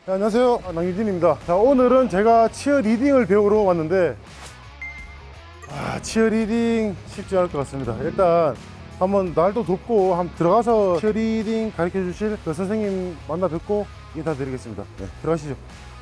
네, 안녕하세요, 남유진입니다. 자, 오늘은 제가 치어리딩을 배우러 왔는데 치어리딩 쉽지 않을 것 같습니다. 일단 한번 날도 덥고 한번 들어가서 치어리딩 가르쳐 주실 그 선생님 만나 뵙고 인사드리겠습니다. 네, 들어가시죠.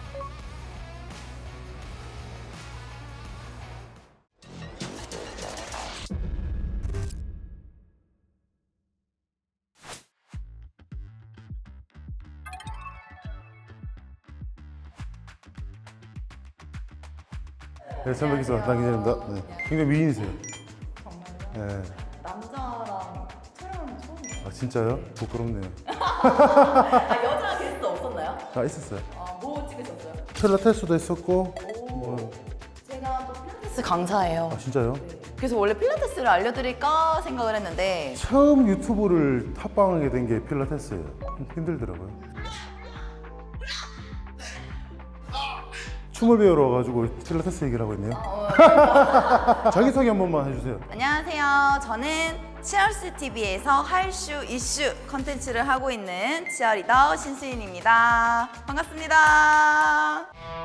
네, 처음 뵙겠습니다. 남기진입니다. 네, 굉장히 미인이세요. 정말요? 네. 남자랑 촬영은 처음이에요. 진짜요? 부끄럽네요. 여자 게스트 없었나요? 있었어요. 뭐 찍으셨어요? 필라테스도 했었고. 제가 또 필라테스 강사예요. 진짜요? 네. 그래서 원래 필라테스를 알려드릴까 생각을 했는데 처음 유튜브를 탑방하게 된 게 필라테스예요. 좀 힘들더라고요. 춤을 배우러 와가지고 필라테스 얘기를 하고 있네요. 자기소개 한 번만 해주세요. 안녕하세요. 저는 치얼스TV에서 할슈 이슈 컨텐츠를 하고 있는 치어리더 신수인입니다. 반갑습니다.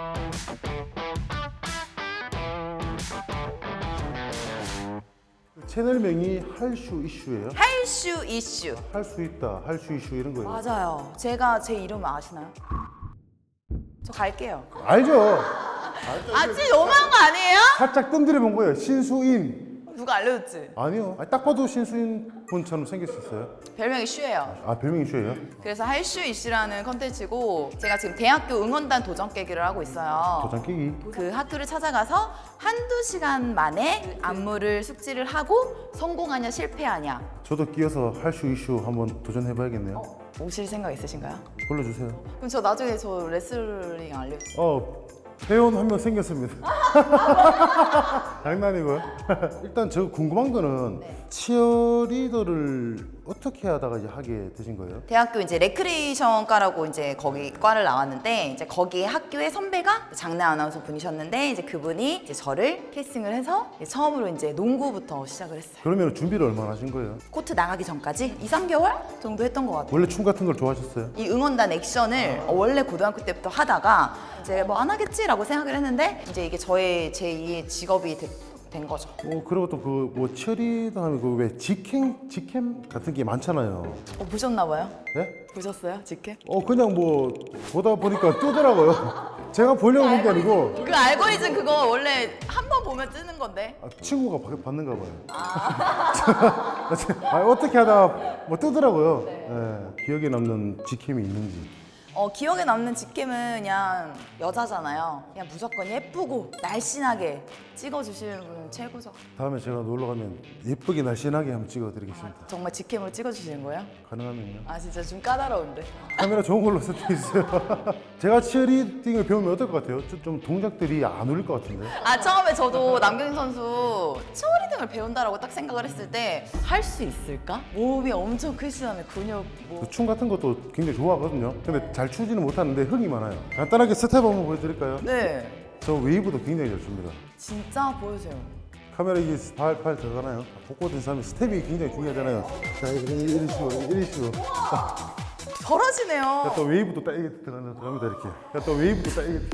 채널명이 할슈 이슈예요? 할슈 이슈. 할 수 있다, 할 수 이슈 이런 거예요. 맞아요. 제가 제 이름 아시나요? 저 갈게요. 알죠? 진짜 너무한 거 아니에요? 살짝 뜸들여 본 거예요. 신수인. 누가 알려줬지? 아니요. 딱 봐도 신수인 분처럼 생길 수 있어요. 별명이 슈예요. 별명이 이슈예요? 그래서 할슈 이슈라는 컨텐츠고 제가 지금 대학교 응원단 도전 깨기를 하고 있어요. 도장 깨기. 그 학교를 찾아가서 한두 시간 만에 안무를 숙지를 하고 성공하냐 실패하냐. 저도 끼어서 할슈 이슈 한번 도전해봐야겠네요. 오실 생각 있으신가요? 불러주세요. 그럼 저 나중에 저 레슬링 알려주세요. 회원 한 명 생겼습니다. 장난이고요. 일단 저 궁금한 거는 치어리더를 어떻게 하다가 이제 하게 되신 거예요? 대학교 이제 레크레이션과라고 이제 거기 과를 나왔는데 이제 거기 학교의 선배가 장내 아나운서 분이셨는데 이제 그분이 이제 저를 캐스팅을 해서 처음으로 이제 농구부터 시작을 했어요. 그러면 준비를 얼마나 하신 거예요? 코트 나가기 전까지 2, 3개월 정도 했던 것 같아요. 원래 춤 같은 걸 좋아하셨어요? 이 응원단 액션을 원래 고등학교 때부터 하다가 이제 뭐 안 하겠지라고 생각을 했는데 이제 이게 저의 제2의 직업이 된 거죠. 그리고 또 그 뭐 치어리더 하면 그 왜 직캠 같은 게 많잖아요. 보셨나 봐요? 네? 보셨어요? 직캠? 그냥 뭐 보다 보니까 뜨더라고요. 제가 보려고 본 게 아니고 그 알고리즘 그거 원래 한 번 보면 뜨는 건데. 친구가 받는가 봐요. 어떻게 하다 뭐 뜨더라고요. 네. 기억에 남는 직캠이 있는지. 기억에 남는 직캠은 그냥 여자잖아요. 그냥 무조건 예쁘고 날씬하게 찍어주시는 분은 최고죠. 다음에 제가 놀러 가면 예쁘게 날씬하게 한번 찍어드리겠습니다. 정말 직캠으로 찍어주시는 거예요? 가능하면요. 진짜 좀 까다로운데. 카메라 좋은 걸로 세팅해주세요. 제가 치어리딩을 배우면 어떨 것 같아요? 좀 동작들이 안 어울릴 것 같은데. 처음에 저도 남경희 선수 치어리딩을 배운다라고 딱 생각을 했을 때 할 수 있을까? 몸이 엄청 크신 다음에 근육 그 춤 같은 것도 굉장히 좋아하거든요. 근데 잘 추지는 못하는데 흥이 많아요. 간단하게 스텝 한번 보여드릴까요? 네. 저 웨이브도 굉장히 잘 춥니다. 진짜 보여주세요. 카메라 이게 팔 들어가나요? 복고 된 사람이 스텝이 굉장히 중요하잖아요. 자, 이런 식으로. 잘하시네요. 또 웨이브도 딱 이렇게 들어갑니다, 이렇게. 또 웨이브도 딱 이렇게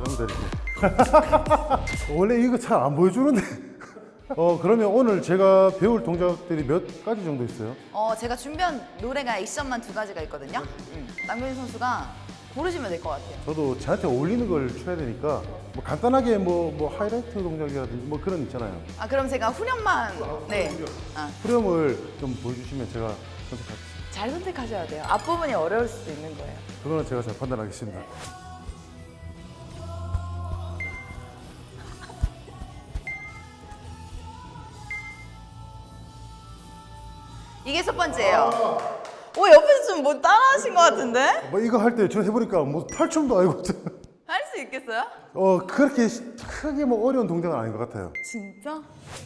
들어갑니다, 이렇게. 원래 이거 잘 안 보여주는데. 그러면 오늘 제가 배울 동작들이 몇 가지 정도 있어요? 제가 준비한 노래가 액션만 2가지가 있거든요. 남경희 선수가 고르시면 될 것 같아요. 저도 저한테 어울리는 걸 쳐야 되니까 뭐 간단하게 뭐 하이라이트 동작이라든지 뭐 그런 있잖아요. 그럼 제가 후렴만 네. 후렴을 좀 보여주시면 제가 선택하겠습니다. 잘 선택하셔야 돼요. 앞부분이 어려울 수도 있는 거예요. 그거는 제가 잘 판단하겠습니다. 이게 첫 번째예요. 옆에서 좀 뭐 따라하신 것 같은데? 뭐 이거 할 때 저 해보니까 뭐 탈춤도 아니고 할 수 있겠어요? 그렇게 크게 뭐 어려운 동작은 아닌 것 같아요. 진짜?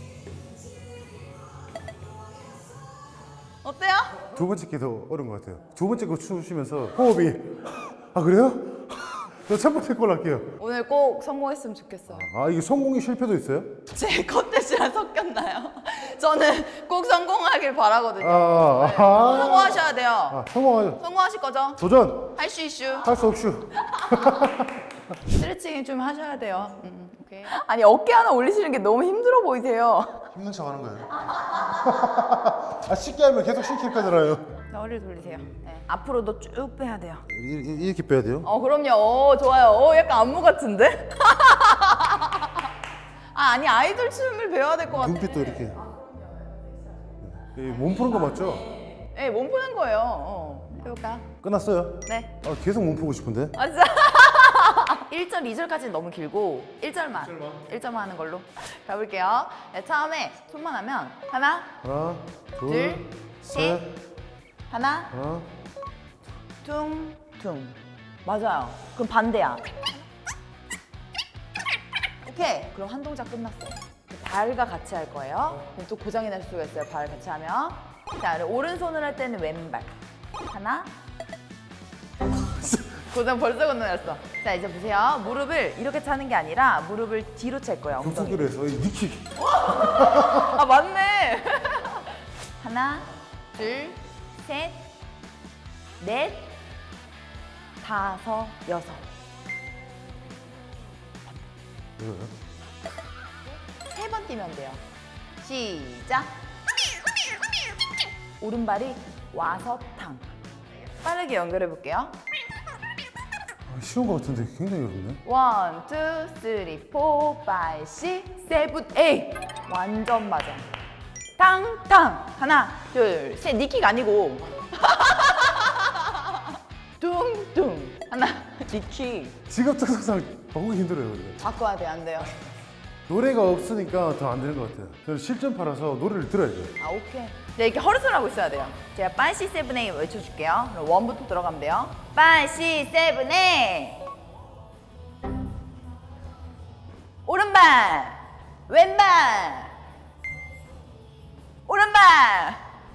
어때요? 두 번째 게 더 어려운 것 같아요. 두 번째 거 추시면서 호흡이 그래요? 저 첫 번째 걸 할게요. 오늘 꼭 성공했으면 좋겠어요. 이게 성공이 실패도 있어요? 제 컨텐츠랑 섞였나요? 저는 꼭 성공하길 바라거든요. 아, 꼭 성공하셔야 돼요. 성공하죠. 성공하실 거죠? 도전! 할 수 이슈. 할 수 없슈. 스트레칭 좀 하셔야 돼요. 오케이. 아니 어깨 하나 올리시는 게 너무 힘들어 보이세요. 힘든 척 하는 거예요. 아, 쉽게 하면 계속 시킬 거잖아요. 자, 허리를 돌리세요. 네. 앞으로도 쭉 빼야 돼요. 이렇게 빼야 돼요? 그럼요. 좋아요. 약간 안무 같은데? 아니 아이돌 춤을 배워야 될 것 같아. 눈빛도 이렇게. 몸 푸는 거 맞죠? 네, 몸 푸는 거예요. 해볼까요? 끝났어요? 네. 계속 몸 푸고 싶은데? 아, 진짜? 1절, 2절까지는 너무 길고 1절만 하는 걸로 가볼게요. 네, 처음에 손만 하면 하나, 하나, 둘, 둘, 셋, 하나, 하나. 퉁퉁. 맞아요. 그럼 반대야. 오케이. 그럼 한 동작 끝났어요. 발과 같이 할 거예요. 그럼 또 고장이 날 수가 있어요. 발 같이 하면. 자, 오른손을 할 때는 왼발. 하나. 고장 벌써 건너갔어. 자, 이제 보세요. 무릎을 이렇게 차는 게 아니라 무릎을 뒤로 찰 거예요. 엉덩이. 교수들에서 니킥. 아, 맞네. 하나, 둘, 셋, 넷, 다섯, 여섯. 이거요? 3번 뛰면 돼요. 시작. 오른발이 와서 탕. 빠르게 연결해 볼게요. 쉬운 거 같은데 굉장히 어렵네. 1, 2, 3, 4, 5, 6, 7, 8. 완전 맞아. 탕탕. 하나, 둘, 셋. 니킥 아니고. 뚱뚱. 하나, 니킥. 지갑 특성상 바꾸기 힘들어요. 근데. 바꿔야 돼, 안 돼요? 노래가 없으니까 더 안 되는 것 같아요. 저는 실전파라서 노래를 들어야 돼요. 아, 오케이. 네, 이렇게 허리손 하고 있어야 돼요. 제가 5, 6, 7, 8 외쳐줄게요. 그럼 1부터 들어가면 돼요. 5, 6, 7, 8. 오른발, 왼발, 오른발.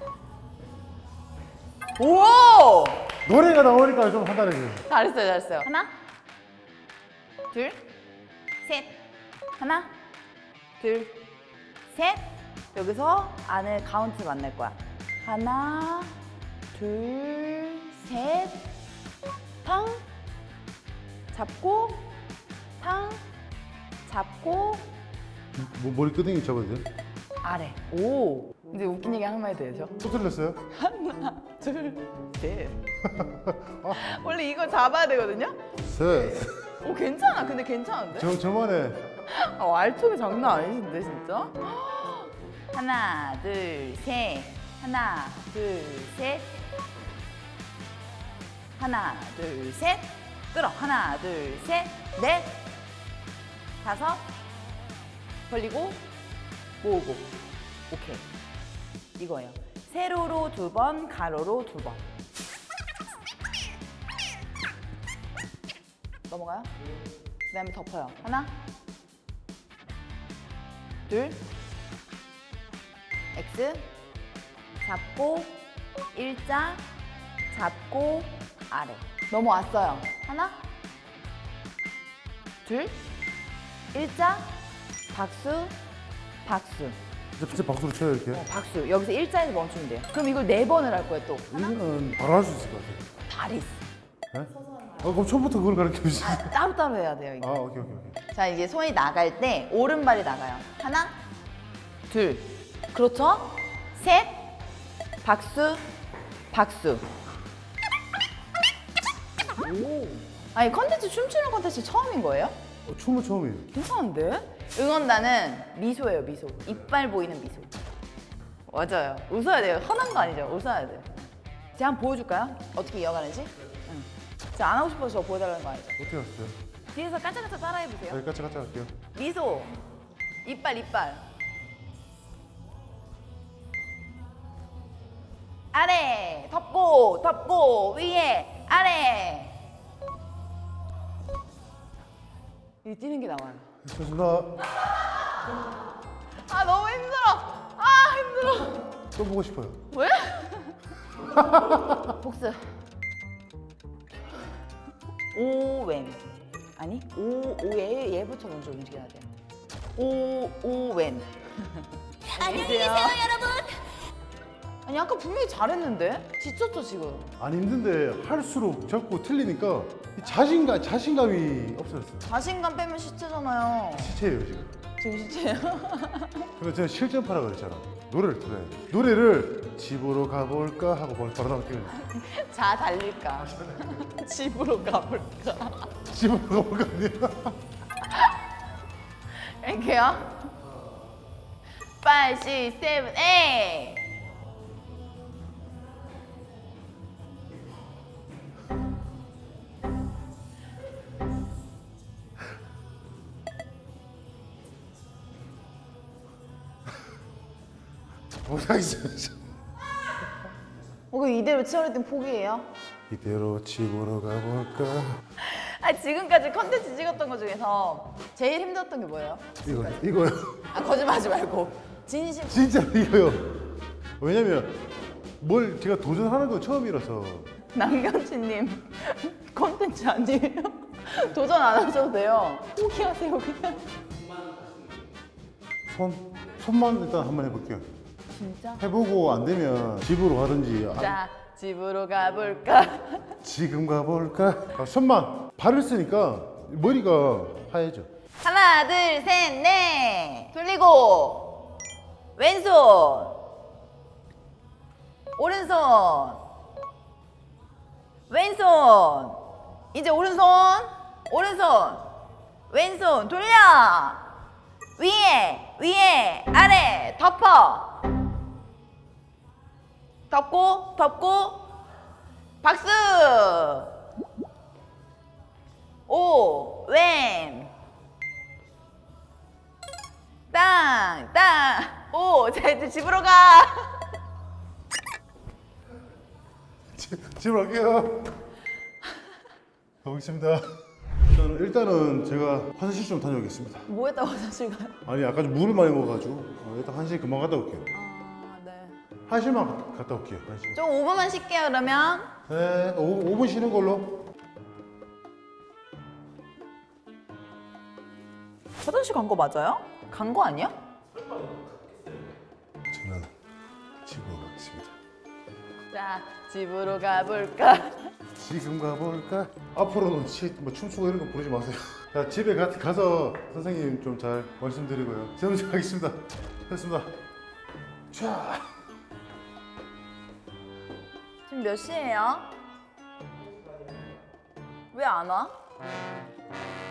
오! 노래가 나오니까 좀 간단해져요. 잘했어요. 하나, 둘, 셋. 하나, 둘, 셋. 여기서 안을 카운트 만날 거야. 하나, 둘, 셋. 탕. 잡고, 탕. 잡고, 머리끄댕이 잡아야 돼요? 아래. 오. 이제 웃긴 얘기 하는 말 되죠? 또 틀렸어요? 하나, 둘, 셋. 원래 이거 잡아야 되거든요? 셋. 오, 괜찮아. 근데 괜찮은데? 저만의 알통이 장난 아니신데, 진짜? 하나, 둘, 셋. 하나, 둘, 셋. 하나, 둘, 셋. 끌어. 하나, 둘, 셋. 넷. 다섯. 벌리고. 모으고. 오케이. 이거예요. 세로로 2번, 가로로 2번. 넘어가요? 그 다음에 덮어요. 하나, 둘, X, 잡고, 일자, 잡고, 아래. 넘어왔어요. 하나, 둘, 일자, 박수, 박수. 진짜 박수로 쳐요 이렇게? 박수. 여기서 일자에서 멈추면 돼요. 그럼 이걸 4번을 할 거예요, 또. 이거는 바로 할 수 있을 것 같아요. 발이 있어. 네? 그럼 처음부터 그걸 가르쳐 주시죠. 따로따로 해야 돼요, 이게. 오케이. 자, 이제 손이 나갈 때 오른발이 나가요. 하나, 둘. 그렇죠? 셋. 박수, 박수. 오. 아니, 컨텐츠 춤추는 컨텐츠 처음인 거예요? 춤은 처음이에요. 괜찮은데? 응원단은 미소예요, 미소. 이빨 보이는 미소. 맞아요. 웃어야 돼요. 화난 거 아니죠? 웃어야 돼요. 제가 한번 보여줄까요? 어떻게 이어가는지? 응. 제가 안 하고 싶어서 저 보여달라는 거 아니죠? 어떻게 하셨어요? 뒤에서 깔짝깔짝 따라해보세요. 여기 까치 할게요. 미소. 이빨. 아래. 덮고. 위에. 아래. 이 뛰는 게 나와요. 좋습니다. 아, 너무 힘들어. 힘들어. 또 보고 싶어요. 왜? 복수. 오왼. 아니, 얘부터 먼저 움직여야 돼. 오왼. 안녕히 계세요, 여러분. 아니, 아까 분명히 잘했는데? 지쳤죠, 지금? 안 힘든데 할수록 자꾸 틀리니까 이 자신감이 없어졌어요. 자신감 빼면 시체잖아요. 시체예요 지금. 지금 시체예요? 근데 제가 실전파라 그랬잖아. 노래를 들어야 돼. 노래를 집으로 가볼까 하고 바로 나올 때는 자 달릴까? 집으로 가볼까? 집으로 가볼까 아니야? 이렇게요? 5, 6, 7, 8 못하겠어요. 그 이대로 치어리딩 포기해요? 이대로 집으로 가볼까? 아 지금까지 컨텐츠 찍었던 것 중에서 제일 힘들었던 게 뭐예요? 이거요. 아 거짓말하지 말고 진심. 진짜 이거요. 왜냐면 뭘 제가 도전하는 건 처음이라서. 남경진님 컨텐츠 아니에요? 도전 안 하셔도 돼요. 포기하세요 그냥. 손만 일단 한번 해볼게요. 진짜? 해보고 안 되면 집으로 가든지. 자 집으로 가볼까? 지금 가볼까? 손만 발을 쓰니까 머리가 하얘져. 하나 둘 셋 넷 돌리고 왼손 오른손 왼손 이제 오른손 왼손 돌려 위에 아래 덮어 덮고 박수 오 왼 땅 오 자 이제 집으로 가 집으로 갈게요. 가보겠습니다. 일단은 제가 화장실 좀 다녀오겠습니다. 뭐 했다고 화장실 가요? 아니 아까 좀 물을 많이 먹어가지고 일단 화장실 금방 갔다 올게요. 네. 화장실만 갔다 올게요. 화장실. 좀 5분만 쉴게요 그러면. 네, 5분 쉬는 걸로. 화장실 간 거 맞아요? 간 거 아니야? 저는 집으로 가겠습니다. 자 집으로 가볼까? 지금 가볼까? 앞으로는 뭐 춤추고 이런 거 부르지 마세요. 자, 집에 가서 선생님 좀 잘 말씀드리고요. 제가 가겠습니다. 됐습니다. 자. 지금 몇 시예요? 왜 안 와?